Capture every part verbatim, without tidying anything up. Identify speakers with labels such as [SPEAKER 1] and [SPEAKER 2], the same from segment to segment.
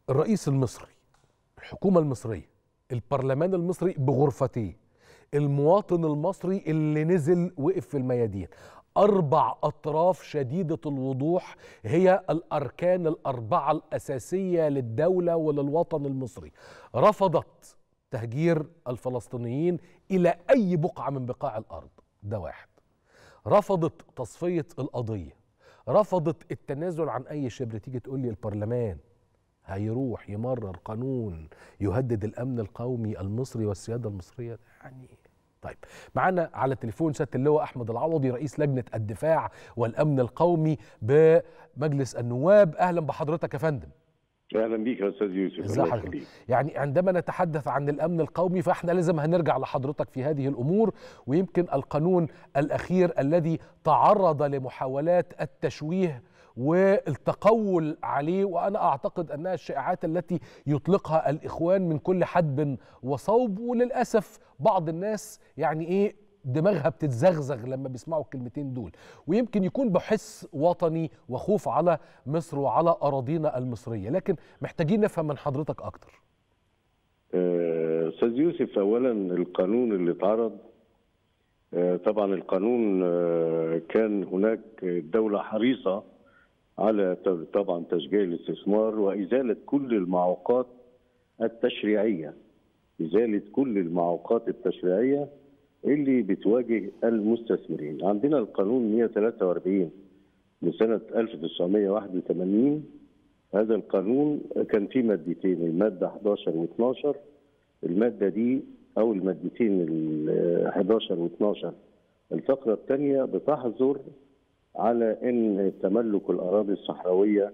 [SPEAKER 1] الرئيس المصري، الحكومة المصرية، البرلمان المصري بغرفتيه، المواطن المصري اللي نزل وقف في الميادين، أربع أطراف شديدة الوضوح هي الأركان الأربعة الأساسية للدولة وللوطن المصري، رفضت تهجير الفلسطينيين إلى أي بقعة من بقاع الأرض. ده واحد. رفضت تصفية القضية، رفضت التنازل عن أي شبر. تيجي تقول لي البرلمان هيروح يمرر قانون يهدد الأمن القومي المصري والسيادة المصرية؟ يعني طيب، معانا على التليفون سيادة اللواء أحمد العوضي، رئيس لجنة الدفاع والأمن القومي بمجلس النواب. أهلا بحضرتك يا فندم.
[SPEAKER 2] اهلا بيك يا استاذ يوسف.
[SPEAKER 1] ازي حضرتك؟ يعني عندما نتحدث عن الامن القومي فاحنا لازم هنرجع لحضرتك في هذه الامور، ويمكن القانون الاخير الذي تعرض لمحاولات التشويه والتقول عليه، وانا اعتقد انها الشائعات التي يطلقها الاخوان من كل حدب وصوب، وللاسف بعض الناس يعني ايه دماغها بتتزغزغ لما بيسمعوا الكلمتين دول، ويمكن يكون بحس وطني وخوف على مصر وعلى أراضينا المصرية، لكن محتاجين نفهم من حضرتك أكتر.
[SPEAKER 2] أستاذ يوسف، أولا القانون اللي اتعرض، طبعا القانون كان هناك دولة حريصة على طبعا تشجيع الاستثمار وإزالة كل المعوقات التشريعية، إزالة كل المعوقات التشريعية اللي بتواجه المستثمرين. عندنا القانون مئة وثلاثة وأربعين لسنة ألف وتسعمئة وواحد وثمانين، هذا القانون كان فيه مادتين، المادة أحد عشر واثني عشر. المادة دي أو المادتين ال أحد عشر واثني عشر الفقرة الثانية بتحظر على أن تملك الأراضي الصحراوية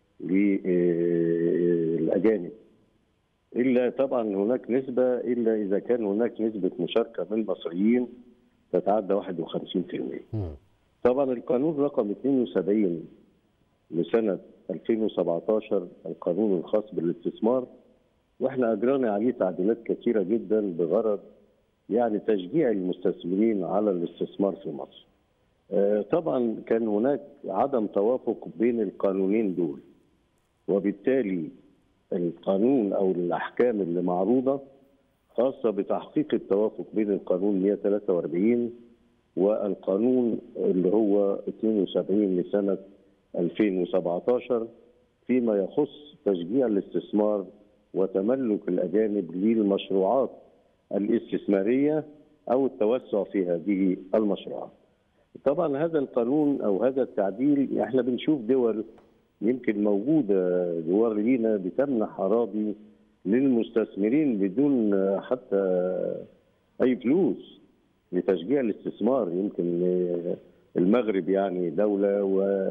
[SPEAKER 2] للأجانب، إلا طبعا هناك نسبة، إلا إذا كان هناك نسبة مشاركة من المصريين تتعدى واحد وخمسين بالمئة. طبعا القانون رقم اثنين وسبعين لسنة ألفين وسبعة عشر، القانون الخاص بالاستثمار، واحنا أجرينا عليه تعديلات كثيرة جدا بغرض يعني تشجيع المستثمرين على الاستثمار في مصر. طبعا كان هناك عدم توافق بين القانونين دول، وبالتالي القانون او الاحكام اللي معروضه خاصه بتحقيق التوافق بين القانون مئة وثلاثة وأربعين والقانون اللي هو اثنين وسبعين لسنه ألفين وسبعة عشر فيما يخص تشجيع الاستثمار وتملك الاجانب للمشروعات الاستثماريه او التوسع في هذه المشروعات. طبعا هذا القانون او هذا التعديل احنا بنشوف دول يمكن موجودة دول لينا بتمنح أراضي للمستثمرين بدون حتى أي فلوس لتشجيع الاستثمار. يمكن المغرب يعني دولة،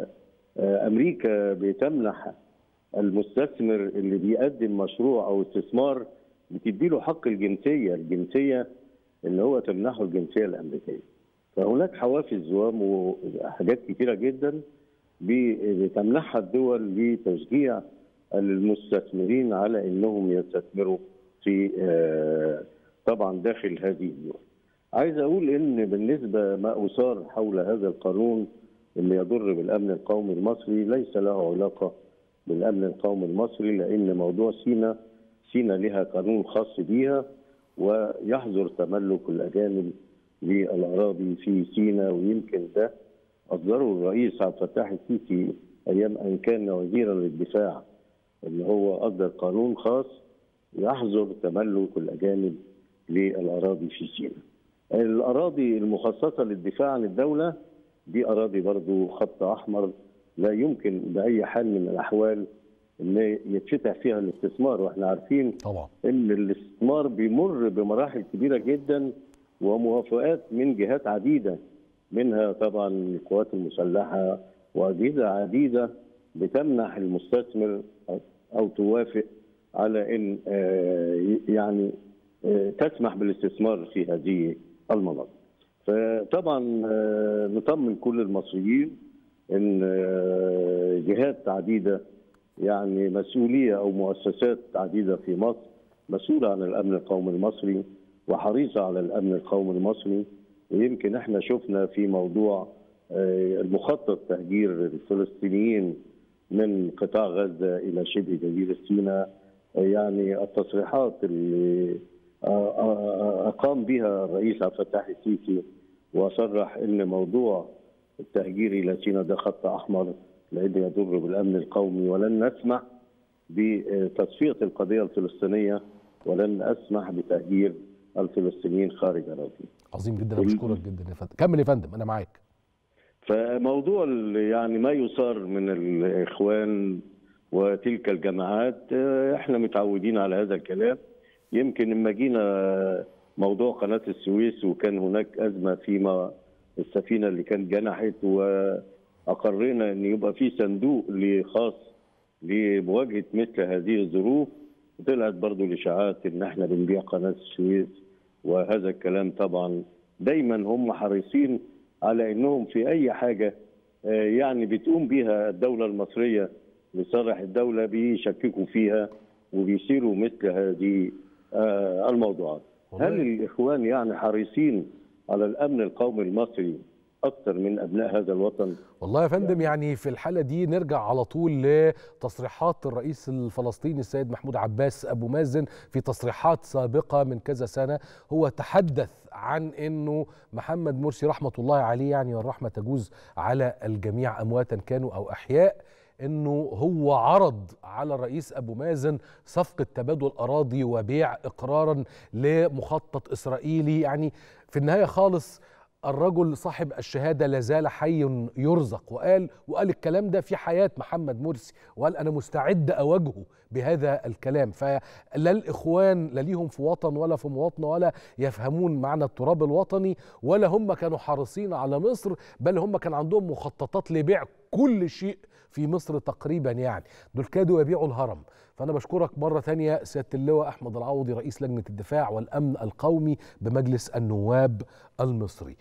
[SPEAKER 2] وأمريكا بتمنح المستثمر اللي بيقدم مشروع أو استثمار بتديله حق الجنسية، الجنسية اللي هو تمنحه الجنسية الأمريكية. فهناك حوافز وحاجات كتيرة جدا بتمنحها الدول لتشجيع المستثمرين على انهم يستثمروا في طبعا داخل هذه الدول. عايز اقول ان بالنسبه ما اثار حول هذا القانون اللي يضر بالامن القومي المصري ليس له علاقه بالامن القومي المصري، لان موضوع سيناء سيناء لها قانون خاص بيها ويحظر تملك الاجانب للاراضي في سيناء، ويمكن ده أصدره الرئيس عبد الفتاح السيسي أيام أن كان وزيرا للدفاع، اللي هو أصدر قانون خاص يحظر تملك الأجانب للأراضي في سيناء. الأراضي المخصصة للدفاع عن الدولة دي أراضي برضو خط أحمر، لا يمكن بأي حال من الأحوال أن يتفتح فيها الاستثمار، وإحنا عارفين
[SPEAKER 1] طبعا
[SPEAKER 2] أن الاستثمار بيمر بمراحل كبيرة جدا وموافقات من جهات عديدة، منها طبعا القوات المسلحه واجهزه عديده بتمنح المستثمر او توافق على ان يعني تسمح بالاستثمار في هذه المناطق. فطبعا نطمن كل المصريين ان جهات عديده يعني مسؤوليه او مؤسسات عديده في مصر مسؤوله عن الامن القومي المصري وحريصه على الامن القومي المصري. ويمكن احنا شفنا في موضوع المخطط تهجير الفلسطينيين من قطاع غزة إلى شبه جزيرة سيناء. يعني التصريحات اللي أقام بها الرئيس عبد الفتاح السيسي وصرح أن موضوع التهجير إلى سيناء ده خط أحمر لأنه يضر بالأمن القومي، ولن نسمح بتصفية القضية الفلسطينية ولن أسمح بتهجير الفلسطينيين خارج أراضيهم.
[SPEAKER 1] عظيم جدا، أنا بشكرك جدا يا فندم. كمل يا فندم، أنا معاك.
[SPEAKER 2] فموضوع يعني ما يصار من الإخوان وتلك الجماعات احنا متعودين على هذا الكلام. يمكن لما جينا موضوع قناة السويس وكان هناك أزمة فيما السفينة اللي كانت جنحت، وأقرينا أن يبقى في صندوق خاص لمواجهة مثل هذه الظروف، طلعت برضو الإشاعات أن احنا بنبيع قناة السويس، وهذا الكلام طبعا دايما هم حريصين على أنهم في أي حاجة يعني بتقوم بها الدولة المصرية لصالح الدولة بيشككوا فيها وبيصيروا مثل هذه الموضوعات. هل الإخوان يعني حريصين على الأمن القومي المصري أكثر من أبناء هذا الوطن؟
[SPEAKER 1] والله يا فندم يعني في الحالة دي نرجع على طول لتصريحات الرئيس الفلسطيني السيد محمود عباس أبو مازن في تصريحات سابقة من كذا سنة. هو تحدث عن أنه محمد مرسي رحمة الله عليه، يعني والرحمة تجوز على الجميع أمواتا كانوا أو أحياء، انه هو عرض على الرئيس ابو مازن صفقة تبادل اراضي وبيع اقرارا لمخطط اسرائيلي. يعني في النهاية خالص الرجل صاحب الشهادة لازال حي يرزق، وقال وقال الكلام ده في حياة محمد مرسي، وقال أنا مستعد أواجهه بهذا الكلام. فلا الإخوان لا ليهم في وطن ولا في مواطنة ولا يفهمون معنى التراب الوطني، ولا هم كانوا حريصين على مصر، بل هم كان عندهم مخططات لبيع كل شيء في مصر تقريبا. يعني دول كادوا يبيعوا الهرم. فأنا بشكرك مرة تانية سيادة اللواء أحمد العوضي رئيس لجنة الدفاع والأمن القومي بمجلس النواب المصري.